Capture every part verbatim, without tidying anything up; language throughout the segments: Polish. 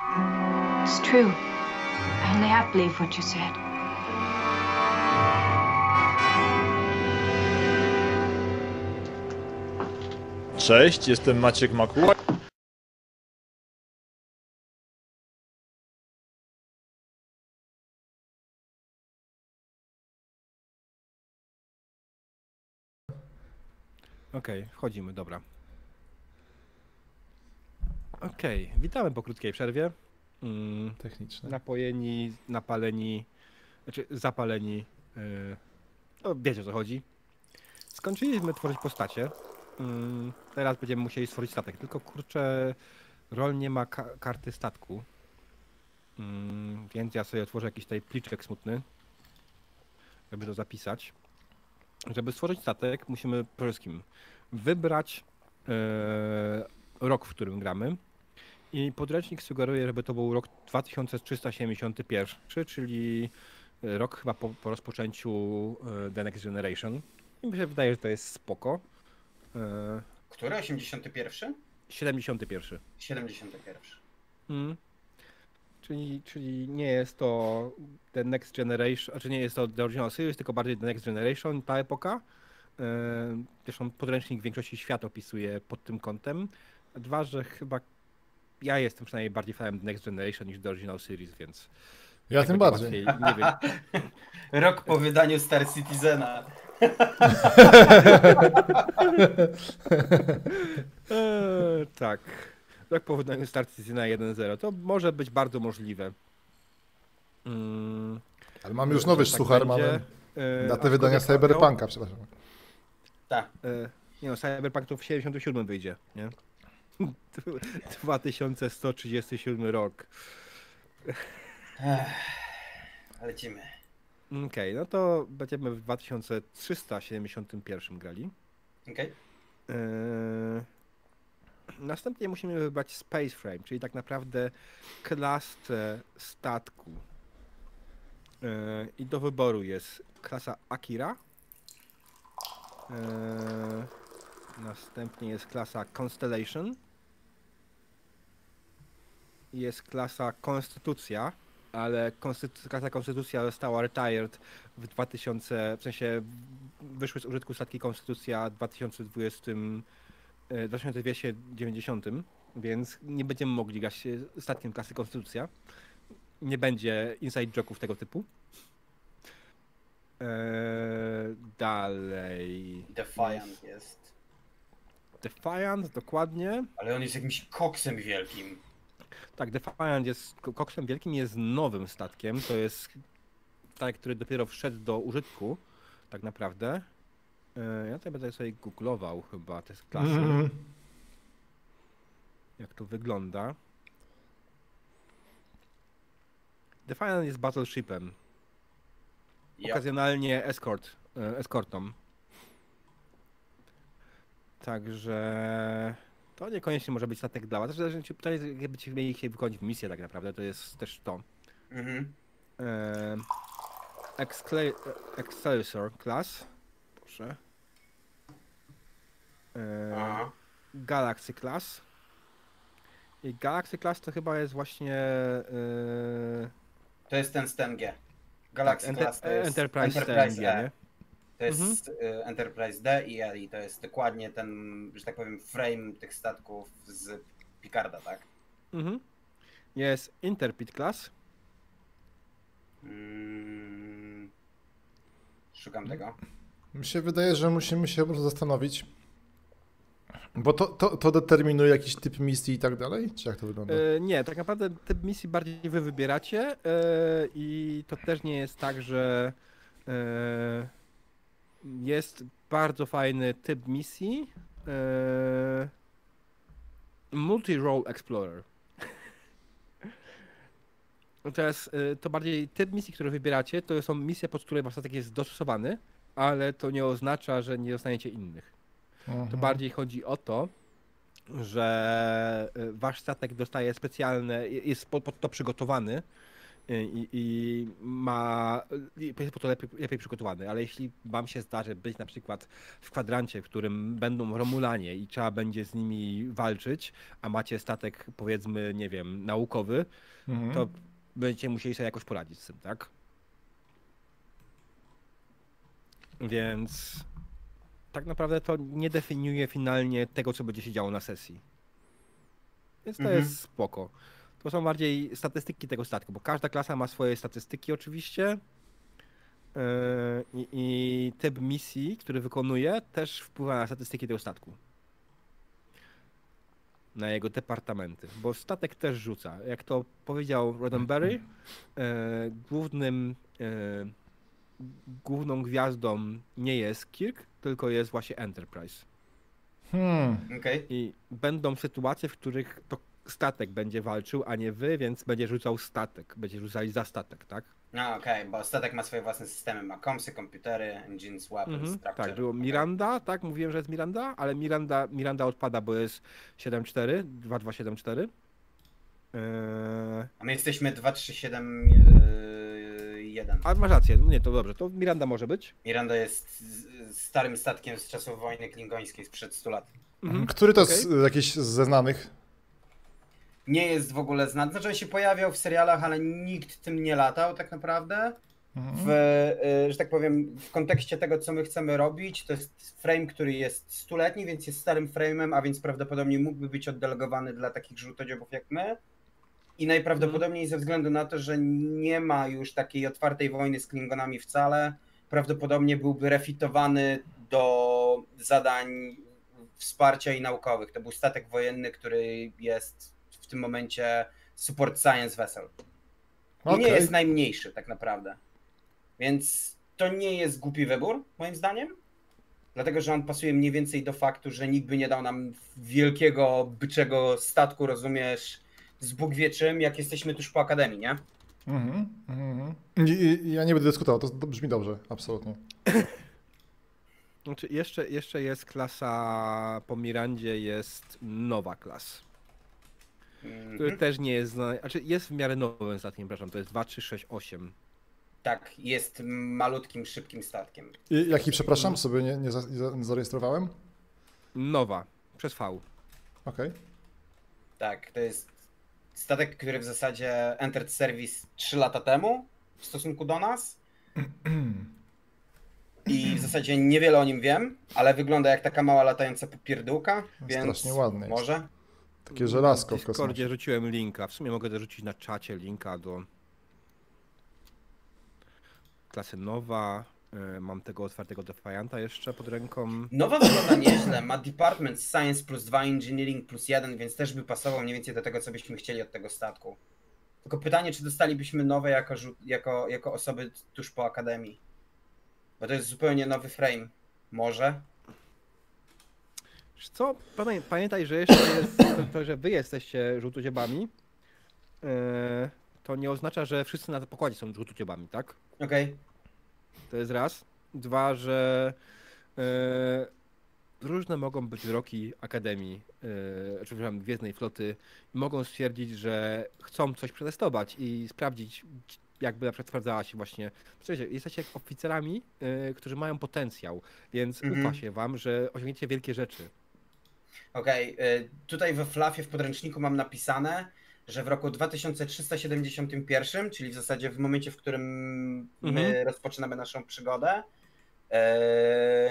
It's true. I only half believe what you said. Cześć, jestem Maciek Makuła. Okej, okay, wchodzimy, dobra. Okej, okay, witamy po krótkiej przerwie. Mm, Techniczne. Napojeni, napaleni, znaczy zapaleni. Yy, no wiecie o co chodzi. Skończyliśmy tworzyć postacie. Yy, teraz będziemy musieli stworzyć statek, tylko kurczę, rol nie ma ka karty statku. Yy, więc ja sobie otworzę jakiś tutaj pliczek smutny, żeby to zapisać. Żeby stworzyć statek, musimy przede wszystkim wybrać e, rok, w którym gramy. I podręcznik sugeruje, żeby to był rok dwa tysiące trzysta siedemdziesiąty pierwszy, czyli rok chyba po, po rozpoczęciu e, The Next Generation. I mi się wydaje, że to jest spoko. E, Który? osiemdziesiąty pierwszy? siedemdziesiąty pierwszy. siedemdziesiąty pierwszy. Hmm. Czyli, czyli nie jest to The Next Generation, znaczy nie jest to The Original Series, tylko bardziej The Next Generation, ta epoka. Zresztą podręcznik w większości świat opisuje pod tym kątem. Dwa, że chyba ja jestem przynajmniej bardziej fanem The Next Generation niż The Original Series, więc... Ja tym bardziej. Łatwiej, nie wiem. Rok po wydaniu Star Citizena. eee, tak. Rok po wydaniu Star Citizena jeden zero. To może być bardzo możliwe. Mm. Ale mamy już nowy tak suchar, będzie. mamy Eee, datę wydania Cyberpunka, przepraszam. Tak. Eee, nie no, Cyberpunk to w siedemdziesiątym siódmym wyjdzie, nie? dwa tysiące sto trzydziesty siódmy rok. Ech, lecimy. Okej, okay, no to będziemy w dwa tysiące trzysta siedemdziesiątym pierwszym grali. Okej. Okay. Eee, następnie musimy wybrać Space Frame, czyli tak naprawdę klasę statku. Eee, I do wyboru jest klasa Akira. Eee, następnie jest klasa Constellation. Jest klasa Konstytucja, ale konstytu klasa Konstytucja została retired w dwa tysiące, w sensie wyszły z użytku statki Konstytucja w dwa tysiące dwudziestym, dwa tysiące dwieście dziewięćdziesiątym, więc nie będziemy mogli grać statkiem klasy Konstytucja. Nie będzie inside joke'ów tego typu. Eee, dalej. Defiant jest. jest. Defiant, dokładnie. Ale on jest jakimś koksem wielkim. Tak, Defiant jest koksem wielkim, jest nowym statkiem. To jest statek, który dopiero wszedł do użytku, tak naprawdę. Eee, ja tutaj będę sobie googlował chyba te klasy. Mm. Jak to wygląda. Defiant jest battleshipem. Yep. Okazjonalnie escort, escortą. Także to niekoniecznie może być statek dla was. Zależy, czy pytanie, jakbyście mieli się wykonać misję tak naprawdę, to jest też to. Mhm. E, Excelsior class. Proszę. E, Galaxy class. I Galaxy class to chyba jest właśnie... E, to jest ten z T N G. Galaxy tak, class to jest Enterprise, Enterprise T N G, E. nie? To jest mhm. Enterprise D i E i to jest dokładnie ten, że tak powiem, frame tych statków z Picarda, tak? Mhm. Jest Interpid class. Hmm. Szukam tego. Mi się wydaje, że musimy się po prostu zastanowić, bo to, to, to determinuje jakiś typ misji i tak dalej? Czy jak to wygląda? E, nie, tak naprawdę typ misji bardziej wy wybieracie e, i to też nie jest tak, że e, jest bardzo fajny typ misji. E, Multi-Role Explorer. Teraz e, to bardziej typ misji, które wybieracie, to są misje, pod które wasz statek jest dostosowany, ale to nie oznacza, że nie dostaniecie innych. Mhm. To bardziej chodzi o to, że wasz statek dostaje specjalne, jest pod, pod to przygotowany i, i ma, i jest po to lepiej, lepiej przygotowany, ale jeśli wam się zdarzy być na przykład w kwadrancie, w którym będą Romulanie i trzeba będzie z nimi walczyć, a macie statek, powiedzmy, nie wiem, naukowy, Mhm. to będziecie musieli sobie jakoś poradzić z tym, tak? Więc tak naprawdę to nie definiuje finalnie tego, co będzie się działo na sesji. Więc to Mhm. jest spoko. To są bardziej statystyki tego statku, bo każda klasa ma swoje statystyki oczywiście. Yy, I, i typ misji, który wykonuje, też wpływa na statystyki tego statku. Na jego departamenty, bo statek też rzuca. Jak to powiedział Roddenberry, yy, głównym, yy, główną gwiazdą nie jest Kirk, tylko jest właśnie Enterprise. Hmm. Okej. I będą sytuacje, w których to statek będzie walczył, a nie wy, więc będzie rzucał statek. Będzie rzucali za statek, tak? No okej, bo statek ma swoje własne systemy, ma komsy, komputery, engines, weapons, Mhm, structure. tak, było Okej. Miranda, tak? Mówiłem, że jest Miranda, ale Miranda, Miranda odpada, bo jest siedem cztery, dwa dwa siedem cztery. Eee, A my jesteśmy dwa trzy siedem jeden. a masz rację, nie, to dobrze, to Miranda może być. Miranda jest z- starym statkiem z czasów wojny klingońskiej sprzed stu lat. Mhm. Który to okej. jest jakiś ze znanych? Nie jest w ogóle znany, znaczy on się pojawiał w serialach, ale nikt tym nie latał tak naprawdę. Mhm. W, y, że tak powiem, w kontekście tego, co my chcemy robić, to jest frame, który jest stuletni, więc jest starym frame'em, a więc prawdopodobnie mógłby być oddelegowany dla takich żółtodziobów jak my. I najprawdopodobniej ze względu na to, że nie ma już takiej otwartej wojny z Klingonami wcale, prawdopodobnie byłby refitowany do zadań wsparcia i naukowych. To był statek wojenny, który jest w tym momencie support science vessel. I Okej. nie jest najmniejszy tak naprawdę. Więc to nie jest głupi wybór, moim zdaniem. Dlatego, że on pasuje mniej więcej do faktu, że nikt by nie dał nam wielkiego, byczego statku, rozumiesz, z Bóg wie czym, jak jesteśmy tuż po Akademii, nie? Mhm. Mhm. I- i- Ja nie będę dyskutował, to to brzmi dobrze, absolutnie. Znaczy jeszcze, jeszcze jest klasa, po Mirandzie jest nowa klas, który Mhm. też nie jest znany, znaczy jest w miarę nowym statkiem, przepraszam, to jest dwa trzy sześć osiem. Tak, jest malutkim, szybkim statkiem. I jaki, przepraszam, sobie nie, nie, za, nie za- nie zarejestrowałem? Nowa, przez V. Okej. Tak, to jest statek, który w zasadzie entered service trzy lata temu w stosunku do nas. I w zasadzie niewiele o nim wiem, ale wygląda jak taka mała latająca popierdółka, więc Strasznie ładny jest. może. Takie żelazko W w Discordzie kosmosie. rzuciłem linka. W sumie mogę dorzucić na czacie linka do klasy nowa. E, Mam tego otwartego Defianta jeszcze pod ręką. Nowa wygląda nieźle, ma Department Science plus dwa, Engineering plus jeden, więc też by pasował mniej więcej do tego, co byśmy chcieli od tego statku. Tylko pytanie, czy dostalibyśmy nowe jako, żu- jako, jako osoby tuż po Akademii? Bo to jest zupełnie nowy frame. Może? Wiesz co? Pamię- Pamiętaj, że jeszcze jest to, to że wy jesteście żółtodziobami. E, To nie oznacza, że wszyscy na pokładzie są żółtodziobami, tak? Okej. To jest raz. Dwa, że e, różne mogą być wyroki Akademii, e, przepraszam, Gwiezdnej Floty i mogą stwierdzić, że chcą coś przetestować i sprawdzić, jakby na przykład sprawdzała się właśnie. Słuchajcie, jesteście jak oficerami, e, którzy mają potencjał, więc Mhm. ufa się wam, że osiągniecie wielkie rzeczy. Okej, y, tutaj we Flafie w podręczniku mam napisane, że w roku dwa tysiące trzysta siedemdziesiątym pierwszym, czyli w zasadzie w momencie, w którym my Mhm. rozpoczynamy naszą przygodę, e,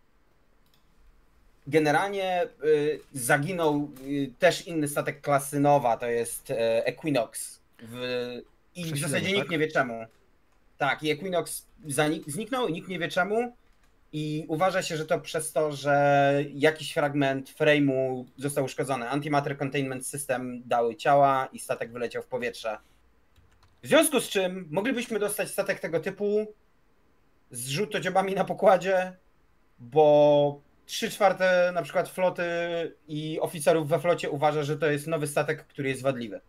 generalnie y, zaginął y, też inny statek klasy Nowa, to jest e, Equinox. W, I w Przesilenie, zasadzie tak? nikt nie wie czemu. Tak, i Equinox zanik- zniknął i nikt nie wie czemu. I uważa się, że to przez to, że jakiś fragment frame'u został uszkodzony. Antimatter Containment System dały ciała i statek wyleciał w powietrze. W związku z czym moglibyśmy dostać statek tego typu z żółtodziobami na pokładzie, bo trzy czwarte na przykład floty i oficerów we flocie uważa, że to jest nowy statek, który jest wadliwy.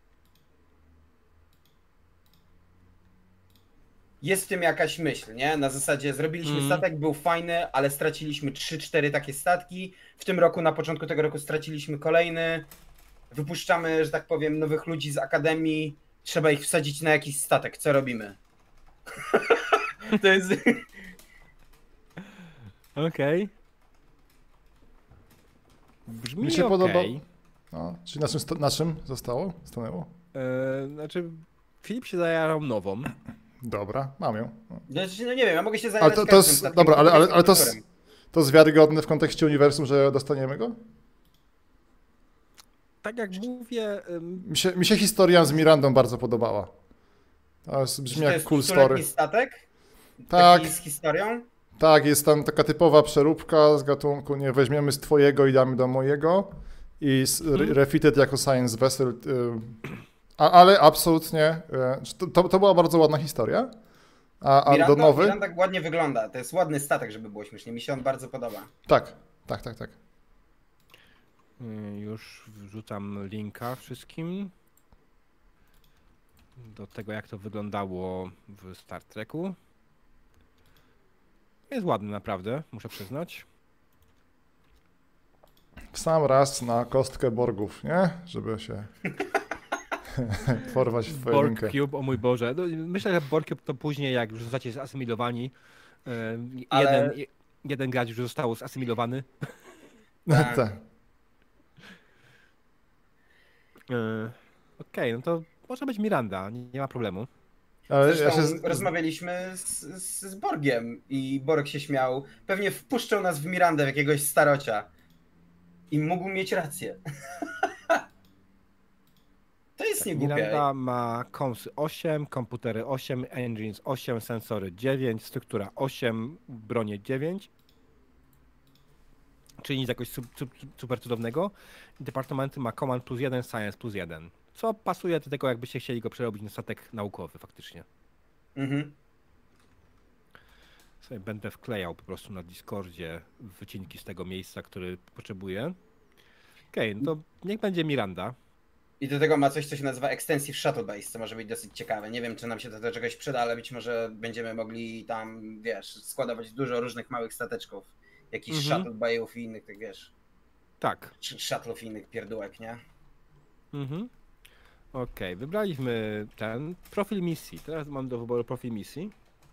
Jest w tym jakaś myśl, nie? Na zasadzie zrobiliśmy Mm. statek, był fajny, ale straciliśmy trzy cztery takie statki. W tym roku, na początku tego roku straciliśmy kolejny. Wypuszczamy, że tak powiem, nowych ludzi z Akademii. trzeba ich wsadzić na jakiś statek. Co robimy? To jest... Okej. Brzmi Mi się okej. podoba. No, czyli na czym, sto- na czym zostało? Stanęło? E, znaczy, Filip się zajarał nową. Dobra, mam ją. No. Znaczy, no nie wiem, ja mogę się Ale zająć to, to każdym jest, statkiem, dobra, ale, bo ale, jestem ale to, jest, autorem. to jest wiarygodne w kontekście uniwersum, że dostaniemy go? Tak jak mówię, ym, Mi się, mi się historia z Mirandą bardzo podobała. To jest, Że brzmi to jak jest cool stuletni story. statek? Tak, Taki z historią? tak, jest tam taka typowa przeróbka z gatunku, nie, weźmiemy z twojego i damy do mojego i z, re, refitted jako science vessel, y, a, ale absolutnie, y, to, to, to była bardzo ładna historia, a, a Miranda, do nowy, Miranda ładnie wygląda. To jest ładny statek, żeby było śmiesznie. Mi się on bardzo podoba. tak, tak, tak, tak. y, już wrzucam linka wszystkim do tego, jak to wyglądało w Star Treku. Jest ładny naprawdę, muszę przyznać. W sam raz na kostkę Borgów, nie? Żeby się porwać w twoją Borg linkę. Cube, o mój Boże. No, myślę, że Borg Cube to później, jak już zostacie zasymilowani. y, Ale- Jeden, je- jeden gracz już został zasymilowany. Tak. Tak. Y, Okej, no to może być Miranda, nie, nie ma problemu. Ale ja Zresztą się z- rozmawialiśmy z, z, z Borgiem i Borg się śmiał. Pewnie wpuszczał nas w Mirandę, w jakiegoś starocia. I mógł mieć rację. To jest nie głupie. Miranda ma komsy osiem, komputery osiem, engines osiem, sensory dziewięć, struktura osiem, bronie dziewięć. Czyli nic jakoś su- su- super cudownego. Departamenty ma command plus jeden, science plus jeden. Co pasuje do tego, jakbyście chcieli go przerobić na statek naukowy faktycznie. Mhm. Sobie będę wklejał po prostu na Discordzie wycinki z tego miejsca, który potrzebuję. Okej, no to niech będzie Miranda. I do tego ma coś, co się nazywa Extensive Shuttle Base, co może być dosyć ciekawe. Nie wiem, czy nam się to do czegoś przyda, ale być może będziemy mogli tam, wiesz, składować dużo różnych małych stateczków. Jakichś Mhm. shuttle bayów i innych, tak wiesz, Tak. sh- shuttle'ów i innych pierdółek, nie? Mhm. Okej, wybraliśmy ten profil misji. Teraz mam do wyboru profil misji.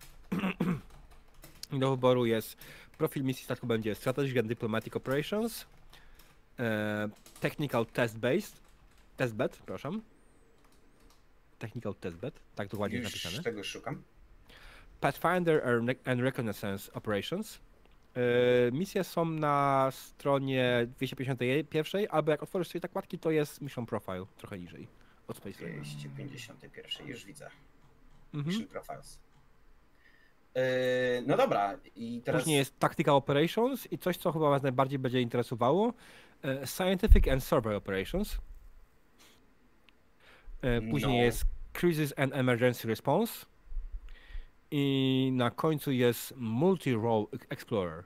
I do wyboru jest profil misji statku będzie Strategic and Diplomatic Operations, e, Technical Test Based, Test Bed, przepraszam. Technical Test Bed, tak dokładnie jest Już napisane. tego szukam. Pathfinder and- and Reconnaissance Operations. E, misje są na stronie dwieście pięćdziesiąt jeden, albo jak otworzysz sobie zakładki, to jest Mission Profile, trochę niżej od Space Rail. dwieście pięćdziesiąt jeden, już widzę. Mhm. Mission Profiles. Yy, no dobra, i teraz... Później jest Tactical Operations i coś, co chyba was najbardziej będzie interesowało. e, Scientific and Survey Operations. E, Później No. jest Crisis and Emergency Response. I na końcu jest Multi-Role Explorer.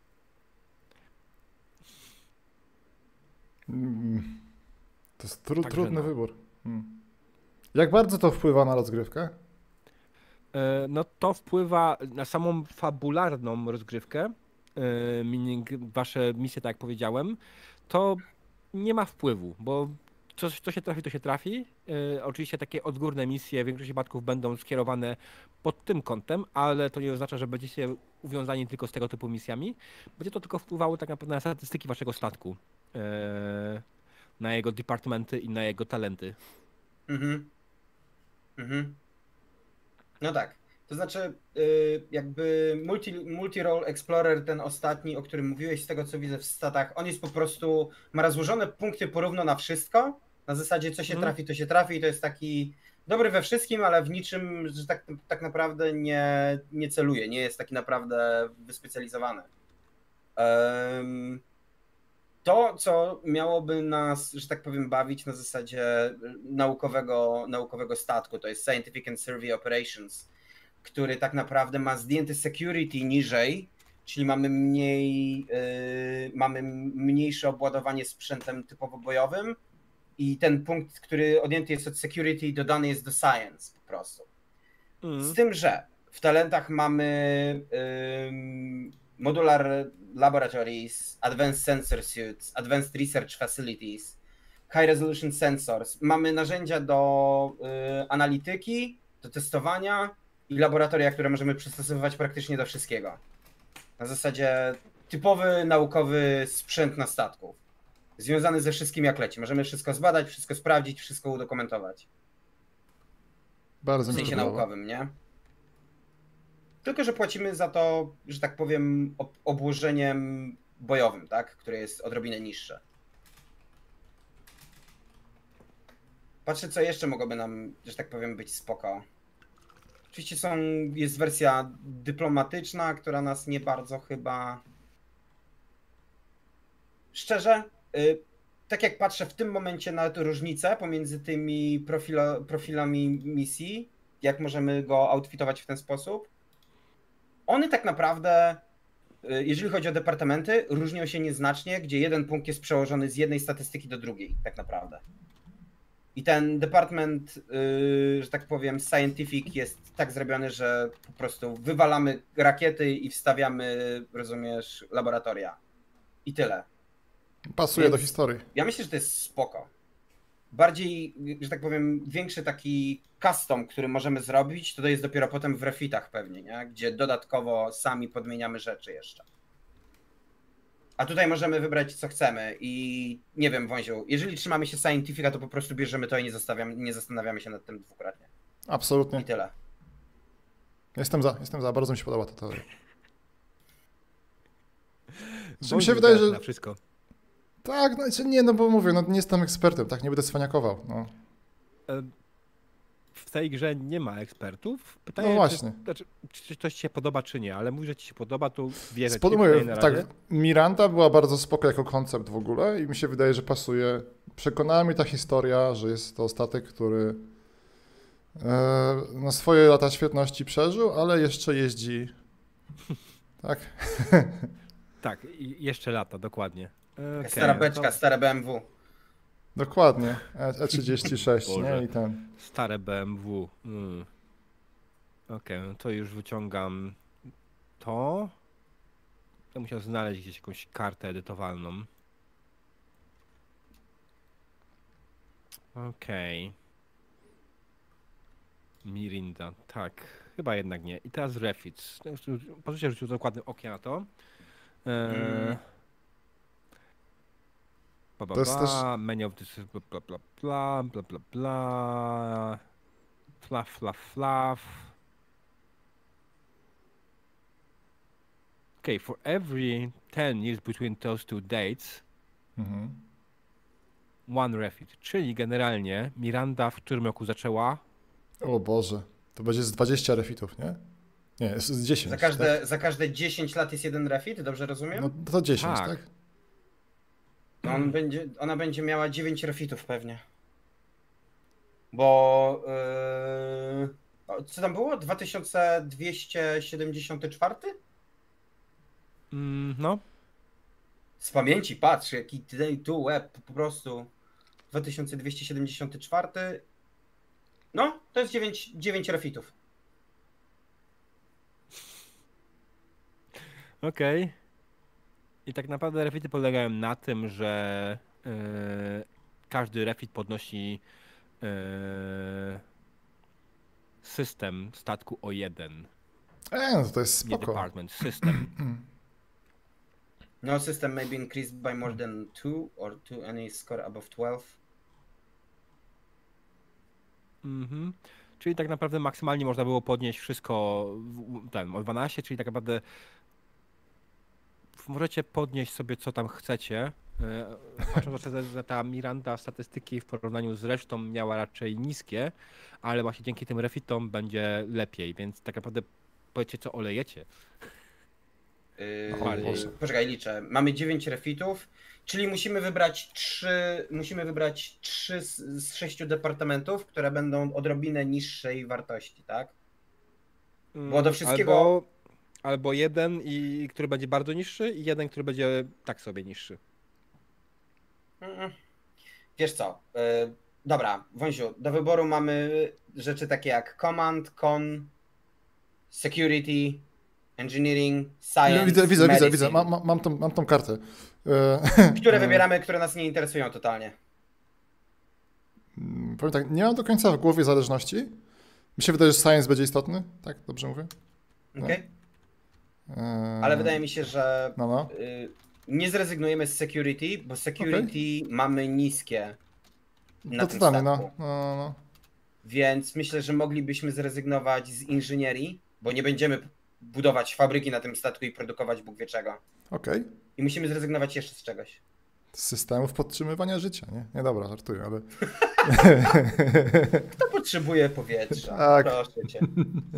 Mm, To jest tru, Także trudny no. wybór. Hmm. Jak bardzo to wpływa na rozgrywkę? E, No to wpływa na samą fabularną rozgrywkę, e, meaning wasze misje, tak jak powiedziałem, to nie ma wpływu, bo coś, co się trafi, to się trafi. E, Oczywiście takie odgórne misje w większości przypadków będą skierowane pod tym kątem, ale to nie oznacza, że będziecie uwiązani tylko z tego typu misjami. Będzie to tylko wpływało tak naprawdę na statystyki waszego statku, e, na jego departamenty i na jego talenty. Mhm. Mhm. No tak. To znaczy, yy, jakby multi, multi-role Explorer, ten ostatni, o którym mówiłeś, z tego co widzę w statach, on jest po prostu, ma rozłożone punkty porówno na wszystko. Na zasadzie, co się Mhm. trafi, to się trafi i to jest taki dobry we wszystkim, ale w niczym, że tak, tak naprawdę nie, nie celuje, nie jest taki naprawdę wyspecjalizowany. Em, To, co miałoby nas, że tak powiem, bawić na zasadzie naukowego, naukowego statku, to jest Scientific and Survey Operations, który tak naprawdę ma zdjęty security niżej, czyli mamy mniej, yy, mamy mniejsze obładowanie sprzętem typowo bojowym i ten punkt, który odjęty jest od security, dodany jest do science po prostu. Z tym, że w talentach mamy ym, Modular Laboratories, Advanced Sensor Suits, Advanced Research Facilities, High Resolution Sensors. Mamy narzędzia do y, analityki, do testowania i laboratoria, które możemy przystosowywać praktycznie do wszystkiego. Na zasadzie typowy naukowy sprzęt na statku. Związany ze wszystkim jak leci. Możemy wszystko zbadać, wszystko sprawdzić, wszystko udokumentować. Bardzo W mi się sensie podoba. naukowym, nie? Tylko, że płacimy za to, że tak powiem, ob- obłożeniem bojowym, tak? Które jest odrobinę niższe. Patrzę, co jeszcze mogłoby nam, że tak powiem, być spoko. Oczywiście są, jest wersja dyplomatyczna, która nas nie bardzo chyba... Szczerze, y, tak jak patrzę w tym momencie na tę różnicę pomiędzy tymi profilo, profilami misji, jak możemy go outfitować w ten sposób, one tak naprawdę, y, jeżeli chodzi o departamenty, różnią się nieznacznie, gdzie jeden punkt jest przełożony z jednej statystyki do drugiej, tak naprawdę. I ten department, yy, że tak powiem, scientific jest tak zrobiony, że po prostu wywalamy rakiety i wstawiamy, rozumiesz, laboratoria. I tyle. Pasuje Więc do historii. Ja myślę, że to jest spoko. Bardziej, że tak powiem, większy taki custom, który możemy zrobić, to, to jest dopiero potem w refitach pewnie, nie? Gdzie dodatkowo sami podmieniamy rzeczy jeszcze. A tutaj możemy wybrać co chcemy i nie wiem, Wąziu, jeżeli trzymamy się Scientifica, to po prostu bierzemy to i nie, zostawiamy, nie zastanawiamy się nad tym dwukrotnie. Absolutnie. I tyle. Jestem za, jestem za. Bardzo mi się podoba ta teoria. Że mi Bądź się wydaje, że... na wszystko. Tak, no znaczy nie, no bo mówię, no nie jestem ekspertem, tak, nie będę cwaniakował, no. E, W tej grze nie ma ekspertów. Pytanie, No właśnie. Czy, znaczy, czy coś ci się podoba, czy nie, ale mówisz, że ci się podoba, to wierzę ci, Spodobuje, przynajmniej na tak, razie. Miranda była bardzo spoko jako koncept w ogóle i mi się wydaje, że pasuje. Przekonała mnie ta historia, że jest to statek, który e, no swoje lata świetności przeżył, ale jeszcze jeździ, tak? Tak, i jeszcze lata, dokładnie. Okay, Stara no beczka, to stare B M W. Dokładnie, E trzydzieści sześć, Boże. nie? I ten. Stare B M W. Mm. Okej, no to już wyciągam to. To musiał znaleźć gdzieś jakąś kartę edytowalną. Okej. Mirinda, tak. Chyba jednak nie. I teraz refits. Proszę rzucił dokładnym okiem na to. Eee, Mm. Bla, bla, To jest bla, też- menu of this, bla, bla, bla, bla, bla, bla, bla. Fluff, fluff, fluff. Okay, for every ten years between those two dates, Mhm. one refit. Czyli generalnie Miranda w którym roku zaczęła? O Boże, to będzie z dwadzieścia refitów, nie? Nie, jest z dziesięć. Za każde, za każde dziesięć lat jest jeden refit, dobrze rozumiem? Tak? No to dziesięć, Tak. tak? To on będzie, ona będzie miała dziewięć refitów pewnie. Bo... Yy... o, co tam było? dwa tysiące dwieście siedemdziesiąt cztery? Mm, no, Z pamięci, patrz, jaki tutaj tu web, po prostu. dwa tysiące dwieście siedemdziesiąt cztery. No, to jest dziewięć, dziewięć refitów. okej. I tak naprawdę refity polegają na tym, że yy, każdy refit podnosi yy, system statku o jeden. E, no to jest Nie spoko. department, system. No system may be increased by more than two or to any score above twelve. Mhm. Czyli tak naprawdę maksymalnie można było podnieść wszystko w- ten, o dwanaście, czyli tak naprawdę możecie podnieść sobie co tam chcecie. E, Patrząc na to, że ta Miranda statystyki w porównaniu z resztą miała raczej niskie, ale właśnie dzięki tym refitom będzie lepiej, więc tak naprawdę powiedzcie co olejecie. Yy, O Boże. poczekaj, liczę. Mamy dziewięć refitów, czyli musimy wybrać trzy, musimy wybrać trzy z, z sześciu departamentów, które będą odrobinę niższej wartości, tak? Bo do wszystkiego- Albo, albo jeden, i, który będzie bardzo niższy i jeden, który będzie tak sobie niższy. Mm. Wiesz co, yy, dobra, Wąziu, do wyboru mamy rzeczy takie jak Command, Con, Security, Engineering, Science, No, widzę, widzę, widzę, Medicine, widzę. Mam, mam, mam, tą, mam tą kartę. E, które wybieramy, które nas nie interesują totalnie. powiem tak, nie mam do końca w głowie zależności. Mi się wydaje, że science będzie istotny, tak? Dobrze mówię? Okej. Eee, Ale wydaje mi się, że No, no. y, nie zrezygnujemy z security, bo security mamy niskie na To tym totalnie, no. statku. no, no, no. Więc myślę, że moglibyśmy zrezygnować z inżynierii, bo nie będziemy budować fabryki na tym statku i produkować Bóg wie czego. Okej. I musimy zrezygnować jeszcze z czegoś. Systemów podtrzymywania życia, nie? Nie, dobra, żartuję, ale... Kto potrzebuje powietrza? Tak. Proszę cię.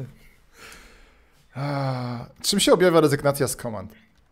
A, czym się objawia rezygnacja z komand?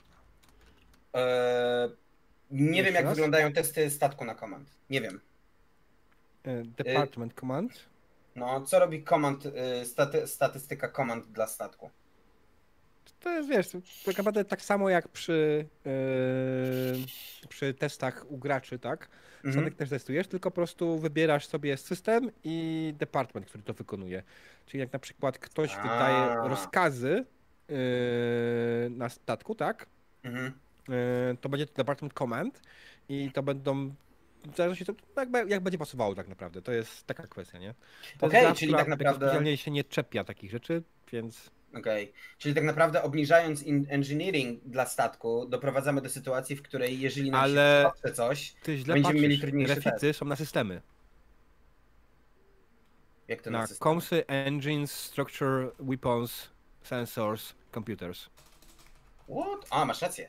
Eee, nie Jeszcze wiem, jak raz? wyglądają testy statku na komand. Nie wiem. E, Department Command. No, co robi komand, y, staty, statystyka komand dla statku? To jest, wiesz, tak naprawdę tak samo jak przy, yy, przy testach u graczy, tak? Mhm. Statek też testujesz, tylko po prostu wybierasz sobie system i department, który to wykonuje. Czyli jak na przykład ktoś A. wydaje rozkazy yy, na statku, tak? Mhm. Yy, to będzie to department command i to będą, w zależności to jak, jak będzie pasowało tak naprawdę. To jest taka kwestia, nie? To Okej, jest gra, czyli która tak naprawdę- specjalnie się nie czepia takich rzeczy, więc... Okej, czyli tak naprawdę obniżając in- engineering dla statku, doprowadzamy do sytuacji, w której jeżeli nam Ale- się patrzy coś, Ty źle będziemy mieli patrzysz. trudniejszy Refity test. są na systemy. Jak to Na na system? komsy, engines, structure, weapons, sensors, computers. What? A, masz rację.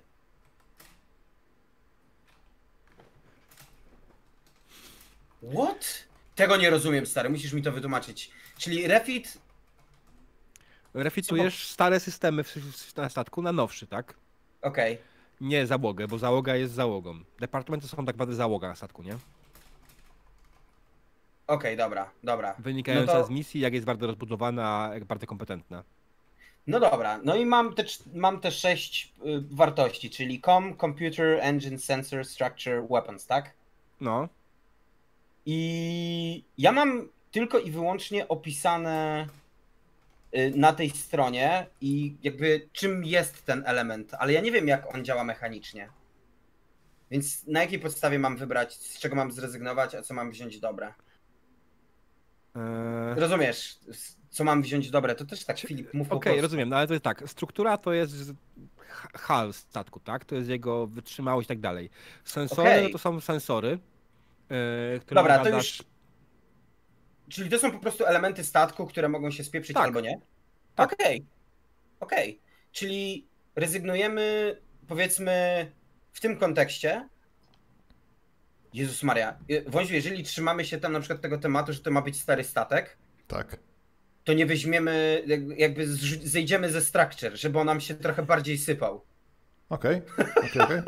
What? Tego nie rozumiem, stary, musisz mi to wytłumaczyć. Czyli refit... Refitujesz stare systemy w, w, na statku na nowszy, tak? Okej. Nie załogę, bo załoga jest załogą. Departamenty są tak naprawdę załoga na statku, nie? Okej, dobra, dobra. Wynikająca no to, z misji, jak jest bardzo rozbudowana, jak bardzo kompetentna. No dobra, no i mam te, cz- mam te sześć y, wartości, czyli com, computer, engine, sensor, structure, weapons, tak? No. I ja mam tylko i wyłącznie opisane y, na tej stronie i jakby czym jest ten element, ale ja nie wiem, jak on działa mechanicznie. Więc na jakiej podstawie mam wybrać, z czego mam zrezygnować, a co mam wziąć dobre? Eee... Rozumiesz, s- co mam wziąć dobre? To też tak, Filip, mów po Okej, prostu. rozumiem, no ale to jest tak. Struktura to jest h- hal statku, tak? To jest jego wytrzymałość i tak dalej. Sensory Okej. no to są sensory, yy, które Dobra, to nagadasz- już... Czyli to są po prostu elementy statku, które mogą się spieprzyć Tak. albo nie? Tak. Okej. Okej. Czyli rezygnujemy, powiedzmy, w tym kontekście. Jezus Maria. Wąziu, jeżeli trzymamy się tam na przykład tego tematu, że to ma być stary statek, Tak. to nie weźmiemy, jak- jakby zrzu- zejdziemy ze structure, żeby on nam się trochę bardziej sypał. Okej, okej, okej.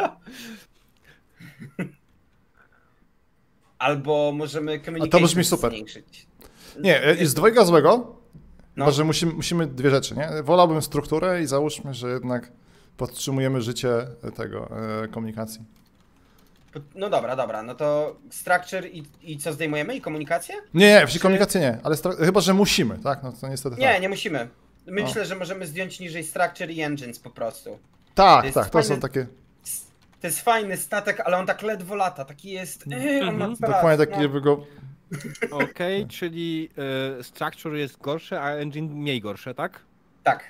Albo możemy communication brzmi super. zmniejszyć. Nie, e, jest dwojga złego, No. chyba że musimy, musimy dwie rzeczy, nie? Wolałbym strukturę i załóżmy, że jednak podtrzymujemy życie tego e, komunikacji. No dobra, dobra, no to structure i, i co zdejmujemy? I komunikację? Nie, nie, w komunikację nie, ale stra- chyba, że musimy, tak? No to niestety Nie, tak. nie musimy. No. Myślę, że możemy zdjąć niżej structure i engines po prostu. Tak, to jest tak, to są fajne- takie, To jest fajny statek, ale on tak ledwo lata, taki jest... Yy, on ma Mhm. prac, dokładnie takie no. by go... Okej, czyli y, structure jest gorsze, a engine mniej gorsze, tak? Tak.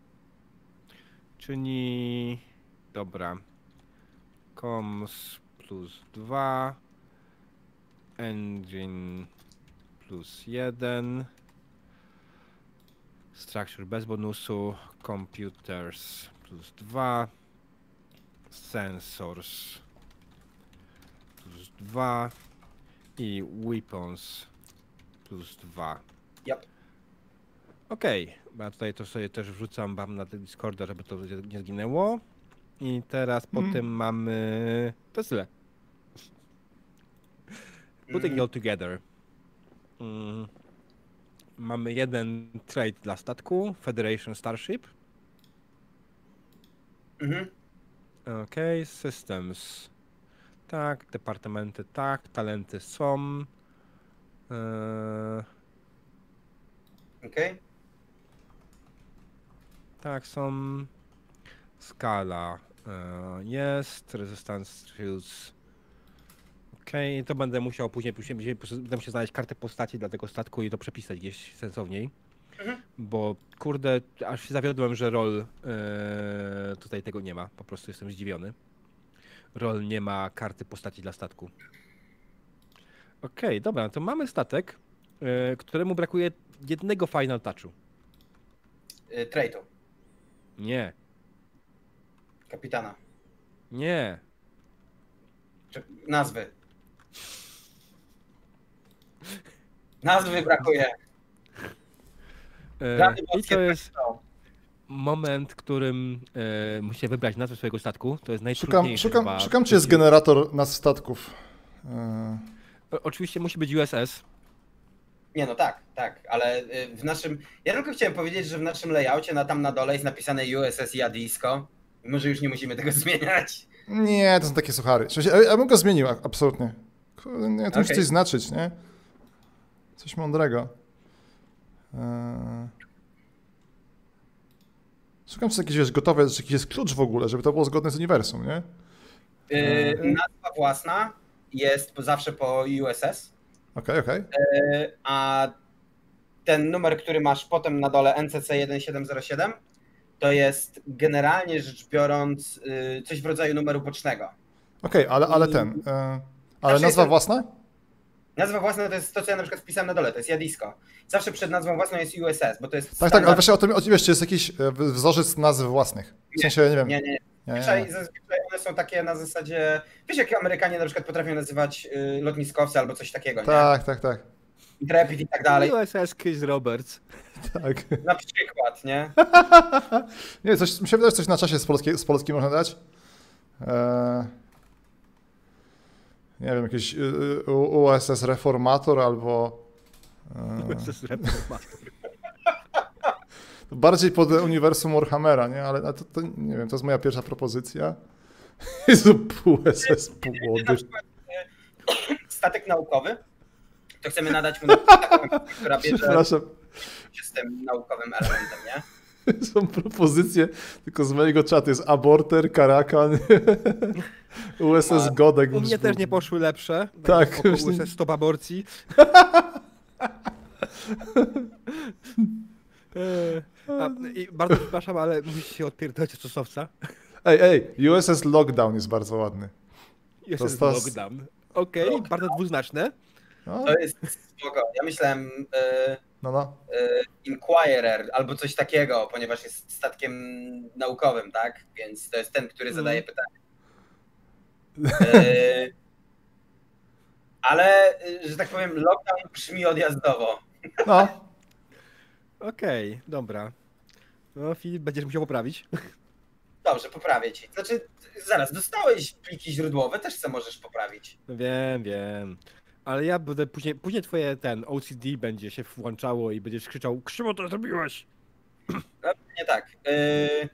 Czyli... Dobra. Coms plus dwa. Engine plus jeden. Structure bez bonusu. Computers plus dwa. Sensors plus dwa. I weapons plus dwa. Yep. Okej, okay. Ja tutaj to sobie też wrzucam wam na Discorda, żeby to nie zginęło. I teraz po Mm. tym mamy... To jest tyle. Putting it all together. Mm. Mamy jeden trade dla statku, Federation Starship. Mhm. Okej, okay. Systems. Tak, departamenty tak, talenty są. Eee, Okej. tak, są. Skala e, jest, Resistance Shields. Okej, okay, to będę musiał później, później będę musiał znaleźć kartę postaci dla tego statku i to przepisać gdzieś sensowniej. Mhm. Bo kurde, aż się zawiodłem, że Roll e, tutaj tego nie ma. Po prostu jestem zdziwiony. Roll nie ma karty postaci dla statku. Okej, okay, dobra, to mamy statek, e, któremu brakuje jednego final touchu. Yy, Traitu. Nie. Kapitana. Nie. Czy nazwy. Nazwy brakuje. E, I to jest moment, w którym e, musicie wybrać nazwę swojego statku. To jest najtrudniejsze. Szukam, szukam, chyba. szukam czy jest generator nazw statków. E... O, oczywiście musi być U S S. Nie, no tak, tak, ale w naszym... Ja tylko chciałem powiedzieć, że w naszym layoutie na, tam na dole jest napisane U S S Jadwisko. Może już nie musimy tego zmieniać. Nie, to są takie suchary. Ja, ja bym go zmienił, absolutnie. Nie, to okay. Musi coś znaczyć, nie? Coś mądrego. Eee... Szukam, czy jakieś wiesz, gotowe, czy jakiś jest klucz w ogóle, żeby to było zgodne z uniwersum, nie? Yy, nazwa własna jest zawsze po U S S. Okej, okay, okej. Okay. Yy, a ten numer, który masz potem na dole N C C jeden siedem zero siedem, to jest generalnie rzecz biorąc yy, coś w rodzaju numeru bocznego. Okej, okay, ale, ale ten... Yy, ale nazwa ten... własna? Nazwa własna to jest to, co ja na przykład wpisałem na dole, to jest Jadwisko. Zawsze przed nazwą własną jest U S S, bo to jest... Tak, standard... tak, ale właśnie o tym, oczywiście jest jakiś wzorzec nazw własnych. W sensie, nie wiem... Nie, nie, nie. Zazwyczaj, zazwyczaj one są takie na zasadzie... Wiesz, jak Amerykanie na przykład potrafią nazywać y, lotniskowce albo coś takiego, nie? Tak, tak, tak. Intrepid i tak dalej. U S S Chris Roberts. Tak. Na przykład, nie? Nie, coś, mi się wydaje, że coś na czasie z Polski, z Polski można dać. Eee... Nie wiem, jakiś U S S Reformator albo... U S S Reformator. Bardziej pod uniwersum Warhammera, nie? Ale to, to nie wiem, to jest moja pierwsza propozycja. Jezu, pół S S, pół młody. Statek naukowy, to chcemy nadać mu taką, która bierze się z tym naukowym elementem, nie? Są propozycje, tylko z mojego czatu jest Aborter, Karakan, U S S Godek. U mnie też nie poszły lepsze. Tak. U S S Stop Aborcji. A, i bardzo przepraszam, ale musisz się odpierdolić od czasowca. Ej, ej, U S S Lockdown jest bardzo ładny. U S S to Lockdown. Okej, okay, bardzo dwuznaczne. No. To jest spoko. Ja myślałem y, no, no. Y, Inquirer albo coś takiego, ponieważ jest statkiem naukowym, tak? Więc to jest ten, który zadaje mm. pytanie. Y, ale, że tak powiem, Lockdown brzmi odjazdowo. No. Okej, okay, dobra. No, Filip, będziesz musiał poprawić. Dobrze, poprawię ci. Znaczy, zaraz, dostałeś pliki źródłowe, też co możesz poprawić. No wiem, wiem. Ale ja będę później, później twoje ten O C D będzie się włączało i będziesz krzyczał, krzywo to zrobiłeś! No, nie tak. Yy...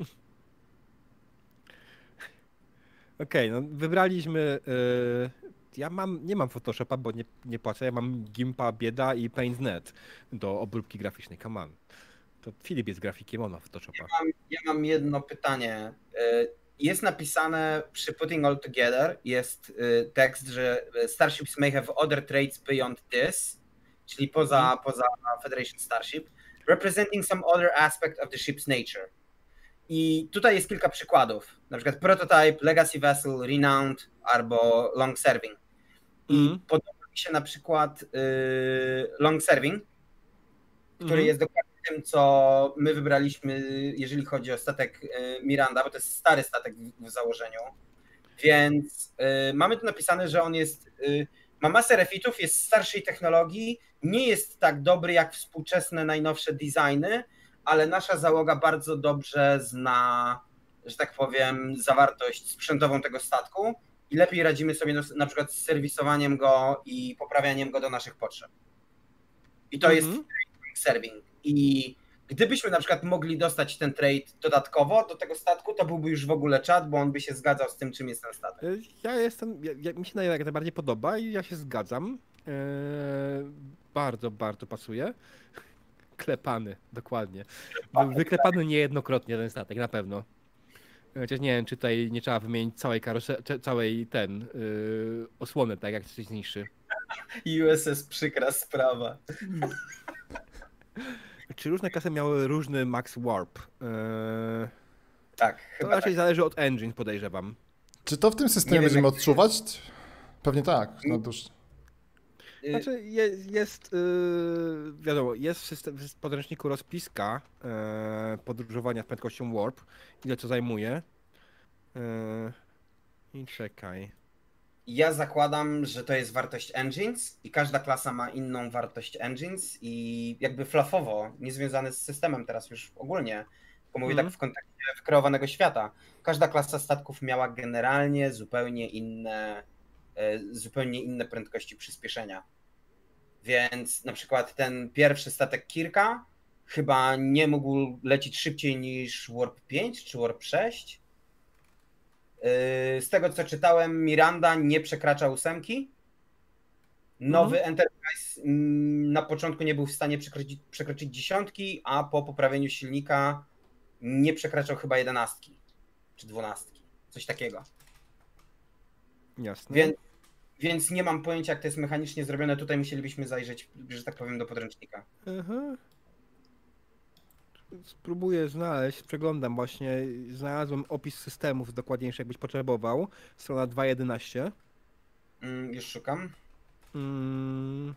Okej, okay, no wybraliśmy... Yy... Ja mam, nie mam Photoshopa, bo nie, nie płacę, ja mam Gimpa, Bieda i Paint kropka net do obróbki graficznej, come on. To Filip jest grafikiem, on ma Photoshopa. Ja mam, ja mam jedno pytanie. Jest napisane przy Putting All Together, jest tekst, że Starships may have other traits beyond this, czyli poza, hmm. poza Federation Starship, representing some other aspect of the ship's nature. I tutaj jest kilka przykładów, na przykład Prototype, Legacy Vessel, Renowned albo Long Serving. I mm. podoba mi się na przykład y, Long Serving, który mm. jest dokładnie tym, co my wybraliśmy, jeżeli chodzi o statek y, Miranda, bo to jest stary statek w, w założeniu. Więc y, mamy tu napisane, że on jest, y, ma masę refitów, jest starszej technologii, nie jest tak dobry jak współczesne, najnowsze designy, ale nasza załoga bardzo dobrze zna, że tak powiem, zawartość sprzętową tego statku i lepiej radzimy sobie na przykład z serwisowaniem go i poprawianiem go do naszych potrzeb. I to mm-hmm. jest serving. I gdybyśmy na przykład mogli dostać ten trade dodatkowo do tego statku, to byłby już w ogóle czat, bo on by się zgadzał z tym, czym jest ten statek. Ja jestem, ja, ja, mi się jak najbardziej podoba i ja się zgadzam. Eee, bardzo, bardzo pasuje. Klepany, dokładnie. Wyklepany niejednokrotnie ten statek, na pewno. Chociaż nie wiem, czy tutaj nie trzeba wymienić całej karose... całej ten yy, osłony, tak jak coś zniszczy. U S S przykra sprawa. Czy różne klasy miały różny max warp? Yy, Tak, to chyba raczej tak. zależy od engine, podejrzewam. Czy to w tym systemie Nie wiem, będziemy jak- odczuwać? Pewnie tak. No dusz... Y, Znaczy jest, jest yy, wiadomo, jest w, system, w podręczniku rozpiska yy, podróżowania z prędkością warp, ile to zajmuje. Yy, I czekaj. Ja zakładam, że to jest wartość engines i każda klasa ma inną wartość engines i jakby flafowo, niezwiązane z systemem teraz już ogólnie, tylko mówię Mhm. tak w kontekście wykreowanego świata. Każda klasa statków miała generalnie zupełnie inne, e, zupełnie inne prędkości przyspieszenia. Więc na przykład ten pierwszy statek Kirka chyba nie mógł lecieć szybciej niż Warp pięć czy Warp sześć. Yy, Z tego co czytałem, Miranda nie przekracza ósemki. Nowy Enterprise mm, na początku nie był w stanie przekroczyć, przekroczyć dziesiątki, a po poprawieniu silnika nie przekraczał chyba jedenastki czy dwunastki. Coś takiego. Jasne. Więc, więc nie mam pojęcia, jak to jest mechanicznie zrobione. Tutaj musielibyśmy zajrzeć, że tak powiem, do podręcznika. Aha. Spróbuję znaleźć, przeglądam właśnie, znalazłem opis systemów dokładniejszy, jakbyś potrzebował. Strona dwa jedenaście. Mm, już szukam. Mm.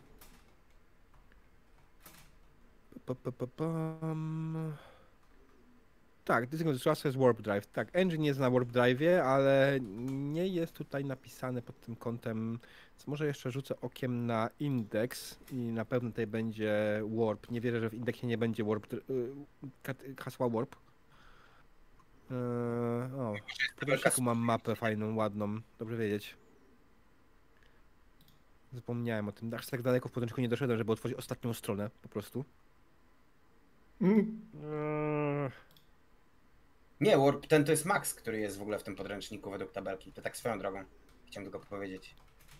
Pa, pa, pa, pam. Tak, Distinguished Trust jest Warp Drive. Tak, engine jest na Warp Drive'ie, ale nie jest tutaj napisane pod tym kątem. Więc może jeszcze rzucę okiem na indeks i na pewno tutaj będzie Warp. Nie wierzę, że w indeksie nie będzie Warp, dr- y, kat- hasła Warp. Eee, o, w podręczniku mam mapę fajną, ładną. Dobrze wiedzieć. Zapomniałem o tym. Aż tak daleko w podręczniku nie doszedłem, żeby otworzyć ostatnią stronę po prostu. Mm, Eee, Nie, Warp ten to jest Max, który jest w ogóle w tym podręczniku według tabelki. To tak swoją drogą. Chciałem tylko powiedzieć.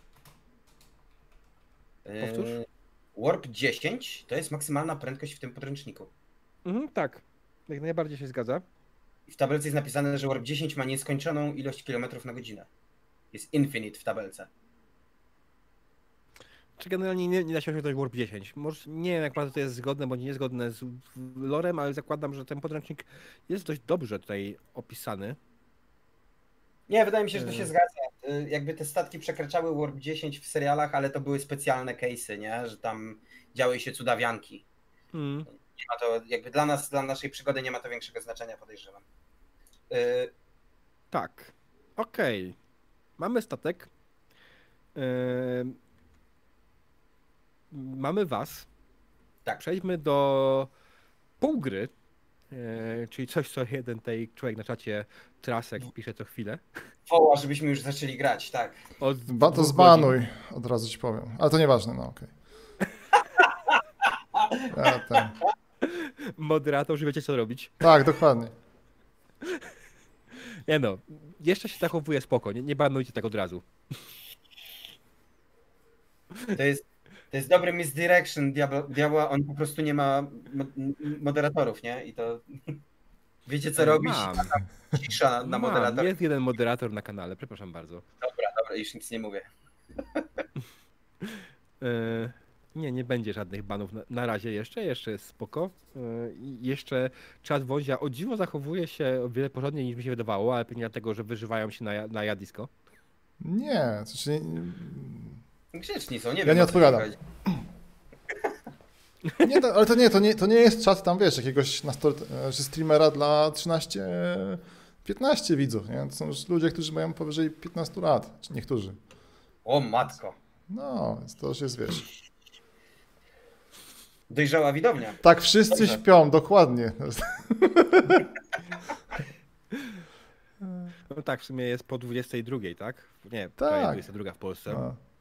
Powtórz? Yy, Warp dziesięć to jest maksymalna prędkość w tym podręczniku. Mhm, tak, jak najbardziej się zgadza. I w tabelce jest napisane, że Warp dziesięć ma nieskończoną ilość kilometrów na godzinę. Jest infinite w tabelce. Czy generalnie nie, nie da się osiągnąć Warp dziesięć? Może nie wiem, jak bardzo to jest zgodne bądź niezgodne z lorem, ale zakładam, że ten podręcznik jest dość dobrze tutaj opisany. Nie, wydaje mi się, że to się Yy. zgadza. Yy, Jakby te statki przekraczały Warp dziesięć w serialach, ale to były specjalne case'y, nie? Że tam działy się cudawianki. Mm. Nie ma to, jakby dla nas, dla naszej przygody nie ma to większego znaczenia, podejrzewam. Yy, Tak, okej. Mamy statek. Yy, mamy was. Tak. Przejdźmy do półgry, yy, czyli coś, co jeden tej człowiek na czacie Trasek pisze co chwilę. Woła, żebyśmy już zaczęli grać, tak. Od Ba, to dwóch zbanuj, od razu ci powiem. Ale to nieważne, no okej. Ja, ten. godzin. Moderator, że wiecie co robić. Tak, dokładnie. Nie no, jeszcze się zachowuje spoko, nie, nie banujcie tak od razu. To jest, to jest dobry misdirection diabła, diabła, on po prostu nie ma mo- moderatorów, nie? I to wiecie co robić, Mam, cisza na, na mam. moderator. Jest jeden moderator na kanale, przepraszam bardzo. Dobra, dobra, już nic nie mówię. E, nie, nie będzie żadnych banów na, na razie jeszcze, jeszcze jest spoko. E, i jeszcze czat Wozia o dziwo zachowuje się o wiele porządniej niż mi się wydawało, ale pewnie dlatego, że wyżywają się na, ja- na jadisko. Nie, to znaczy, Grzeczni są, nie Ja wiem. nie o co odpowiadam. chodzi. nie, to, ale to nie, to nie, to nie jest czat tam, wiesz, jakiegoś nastor, czy streamera dla trzynaście piętnaście widzów, nie? To są już ludzie, którzy mają powyżej piętnaście lat, czy niektórzy. O matko, No, więc to już jest, wiesz. dojrzała widownia. Tak, wszyscy Dobrze. śpią, dokładnie. No tak, w sumie jest po dwudziestej drugiej, tak? Nie, Tak. prawie dwudziesta druga w Polsce. No.